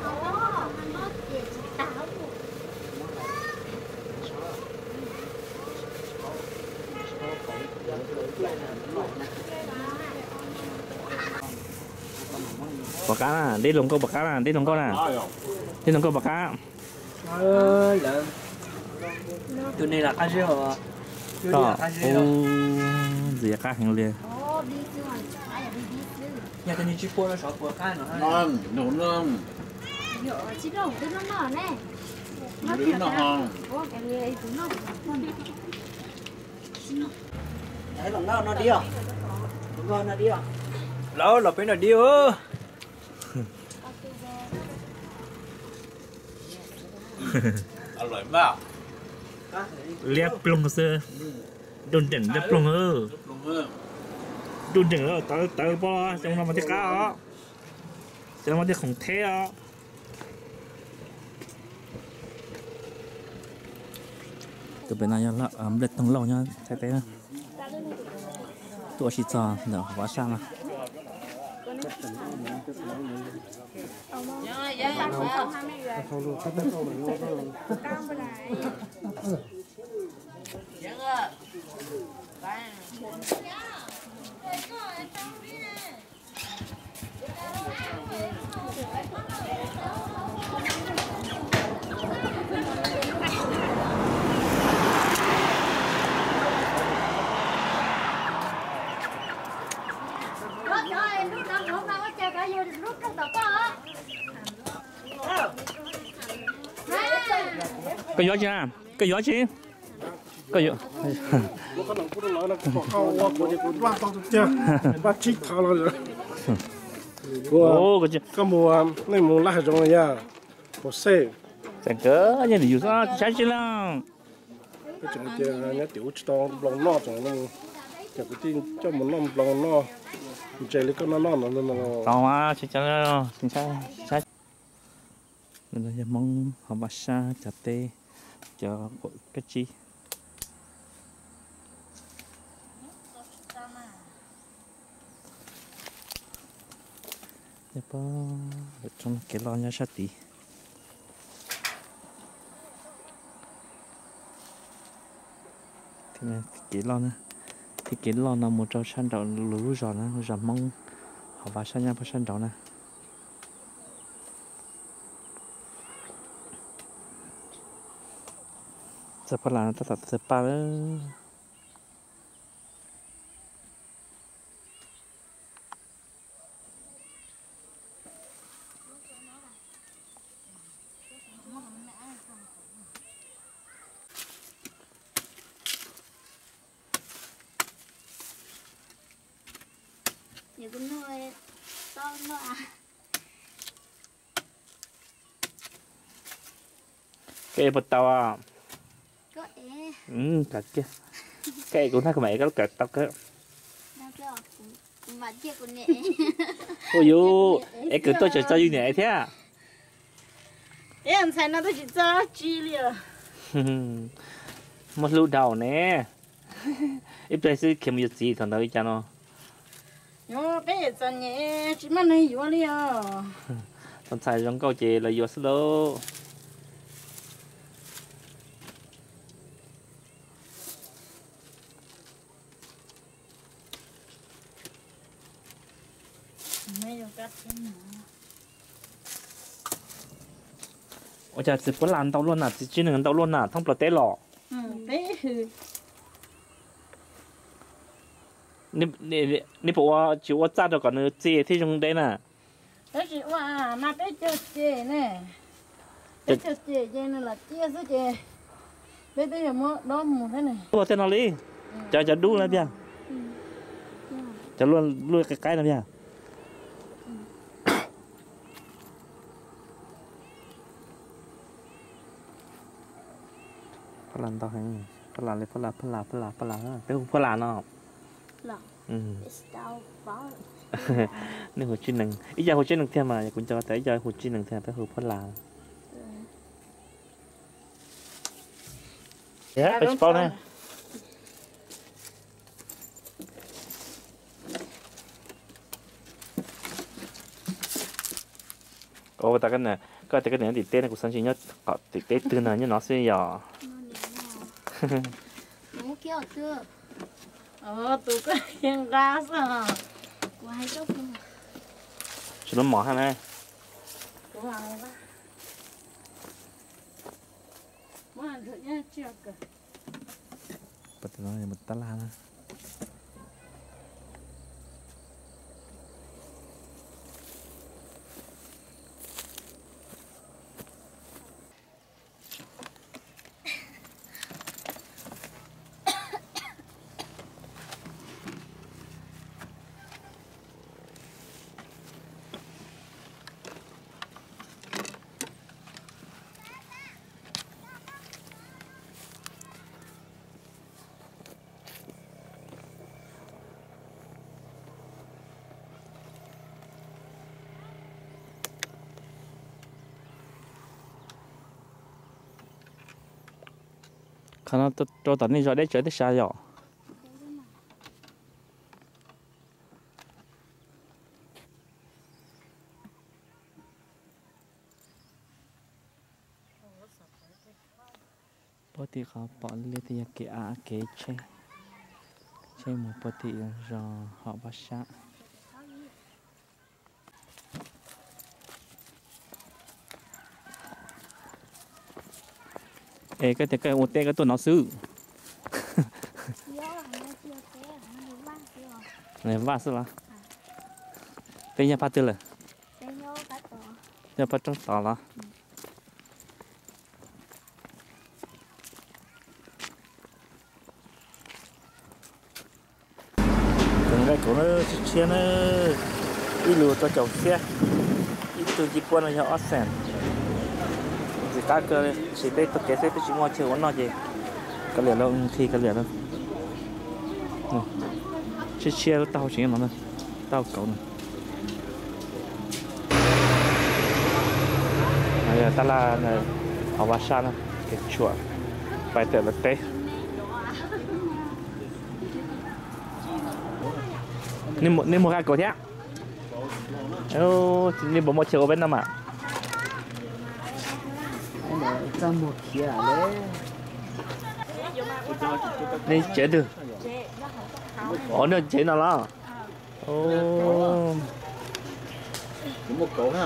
bạc cá nè đi lồng câu bạc cá nè đi lồng câu nè đi lồng câu bạc cá ơi dạ tụi này là cá rêu à tụi này là cá rêu gì cá hàng liền nhà tụi này chỉ mua nó sáu bữa cá nữa ngon nổ ngon Yo, chỉ đâu cái nó nọ nè. Nó Đứng nó hòn Ủa, cái người ấy nó. đấy bằng nó nó đi à ngon nó đi à lâu là bên nó đi ơ ăn loại bao liệp plong sơ đồn đỉnh liệp plong ơ đúng không đồn đỉnh ơ tới tới bo trong nó mà cái cá đó trong nó cái khổng thế đó từ bên này là ấm đất tông lâu nha thấy thế nè tôi chỉ cho nở hóa sang à có gió chưa có gió chứ có gió 我可能不能拿那个好，我估计我拉到这，把气塌了了。我 ô có chứ 个么那么拉种了呀，不晒， chẳng cỡ như là dù sao trái chứ là 个种的人家丢去当龙脑种那么，这个地叫么弄龙脑，这里个那那那那那。 tao mà chỉ cho nó chính xác xác nên là giờ mong họ bắt xa chặt tê cho cái chi giờ bao ở trong cái lon nhá sát tí thì này cái lon thì cái lon là một trong sản đạo lúa giòn á giòn mong họ bắt xa nha bắt sản đạo nè sẽ phải làm ta tập sẽ ba đó nhiều cái nuôi to nữa à cái bột tàu à có é ừ cả kia cái cũng thấy của mẹ có cả tao cái đang cho cũng mà chia của nhẹ ôi dô em cứ tôi chờ cho như này thế à em thấy nó tôi chỉ cho chi liền một lúc đầu nè ít đây sẽ kiếm được gì thằng đấy cho nó nhớ bé cho nhẹ chỉ mà này vô liền thằng xài giống câu chè là vô solo mấy đồ cắt thế nào ôi trời chỉ muốn làm tao luôn à chỉ chỉ đừng tao luôn à không phải té lọ ừ bé hừ 你你你不我就我炸着个那这这种的呢， đó chịว่าmà bé chơi chơi nè bé chơi chơi chơi nên là chia số chơi bé tới giờ mua đó mua thế này 我在哪里？จะจะดูแล้วเพียจะล้วนล้วนใกล้ๆแล้วเพียพลันต่อให้พลันเลยพลันพลันพลันพลันเป็นพลันเนาะ lọ อืม đau bó นี่หัวชิ้นหนึ่งอีกอย่างหัวชิ้นหนึ่งเทียมมาอย่าคุณจะแต่อีกอย่างหัวชิ้นหนึ่งเทียมเป็นหัวพลันเดี๋ยวไปสปอร์ตนะ ồ ta cái này có cái này thì tên này của sản sinh nhất có thì tên từ nào như nó sẽ nhỏ nó kéo chưa ờ tụi cái hiện ra sao quay chốc luôn chỉ nó mỏ hay này tụi hàng ra mua hàng thử nhá chưa cơ bật nó này bật tắt la nữa khả năng tôi tôi tận đi rồi đấy chơi tới xa rồi bố thì họ bỏ lên thì cái à cái chơi chơi một bố thì rồi họ bắt sát ê cái cái ô tê cái tôi nó sư này vác sư là tên nhà phát tư là nhà phát trong tàu là cái cổ nó chia nó ít lúa cho chậu xe ít từ chỉ quan là cho ớt sen chỉ cá cơ chỉ biết tôi kể sẽ biết chỉ mua chiều nó gì cái liền đâu khi cái liền đâu chia chia nó tao chỉ nó nữa tao cậu này bây giờ ta là ở Hoa Sa cái chùa phải tới là té nên một nên một cái cổ thế ô nên bộ một chiều bên nào à ra một kia đấy nên chế được ổn được chế nào đó ô một cổ ha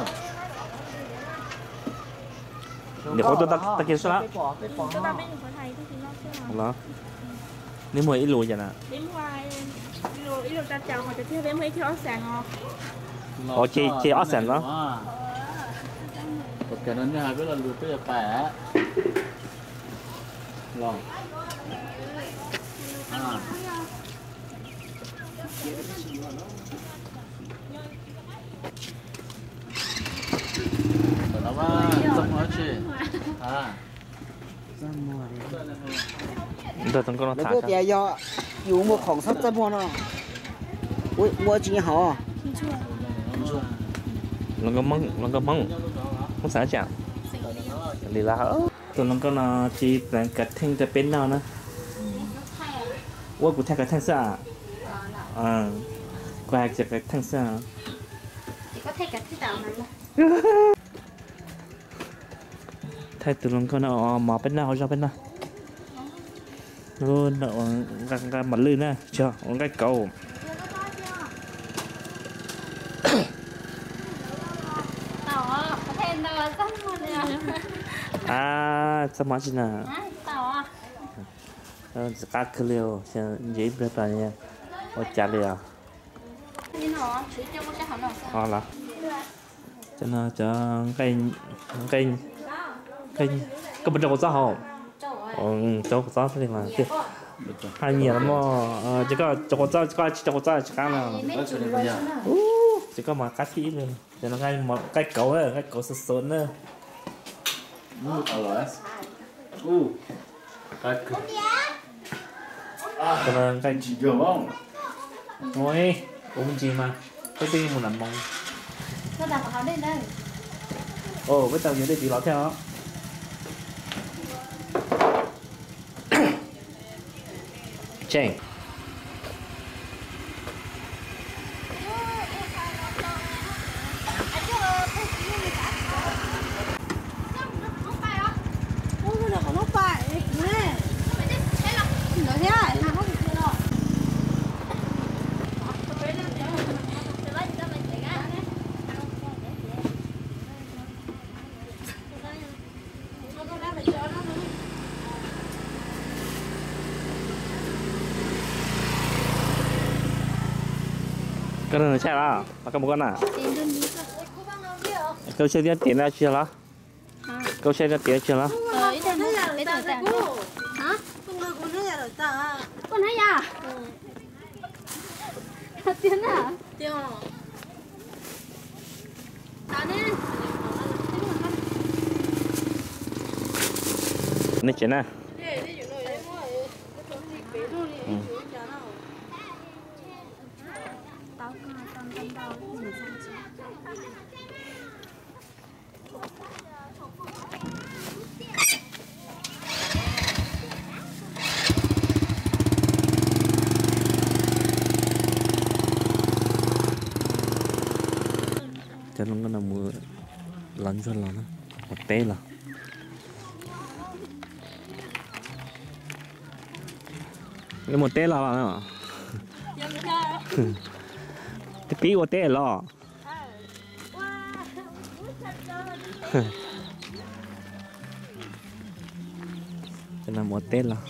để có tôi ta ta kia sao Cho ta biết những cái này thì nó sẽ là đó nếu mà ít lùi vậy nè đến ngoài ít ít ta chào họจะเที่ยวเว้นไว้ที่ออสแซงอ๋อ ồ chị chị ớt sen đó cái nó như hai cái là lúa cái là bẻ lòng à nó mà trong nó chị à tôi từng có nó 那 thả 个 ra 店要有我空手怎么呢？我我今好， nó có măng nó có măng không sao chẳng đi là hở tụi nó có nó chỉ là cái thanh cái bên nào nữa ủa cụ thay cái thanh sao à qua cái thanh sao chỉ có thấy cái thứ đầu này thay tụi nó có nó mà bên nào ra bên nào luôn nó cái cái mặt lươn nè chưa cái cầu có thêm đâu xong rồi nè à sao mà chị nè tao à ờ cá khơi liều dễ bớt rồi nha ô chả liều như nó chỉ cho một cái hỏng nào họ là cho nó cho cây cây cây cái bên trong có sao không ừ trong có sao thì mà kia hai nhiều lắm mà chỉ có trong có sao chỉ có trong có sao chỉ có nào chỉ có mà cá thí nữa cho nó ngay một cái cầu ấy cái cầu sốt sốt nữa ừ rồi ừ cái cho nên cái chỉ được không ôi uống gì mà cái gì một lần mong nó đặt vào đây đây ồ cái tàu gì đây chị bảo theo chèn Ôi, cái này có nó phải nè. Nó thế à? Nó không được đâu. cái này chạy là mà cầm con à câu chơi tiền tiền ra chưa lá câu chơi ra tiền chưa lá ờ ý tưởng là ý tưởng là hả Con người con thấy là ta. con thấy à thật tiền à Tiêu. Ta nè. này chuyện à Để đi chỗ này em ơi. Cái gì bé thôi đi. Chú chả nào. tao tao tao tao mình sang chứ cho nó có nằm mưa lạnh cho nó một té là 你冇爹啦啦，你比我爹咯。真係冇爹啦。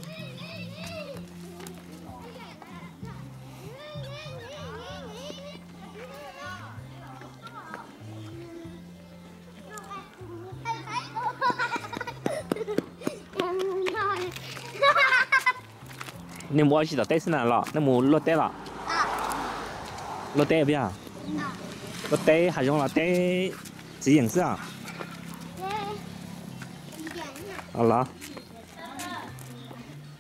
你冇去到爹先啦，你冇落爹啦。落爹邊？落爹係用落爹指形式啊？好啦。